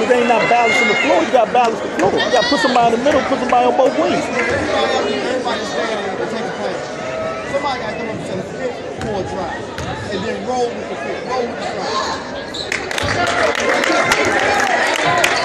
because they ain't not balancing the floor. You got to balance the floor. You got to put somebody in the middle, put somebody on both wings. Everybody's standing there to take a play. Somebody got to come up to the fit for a drive. And then roll with the fit. Roll with the drive.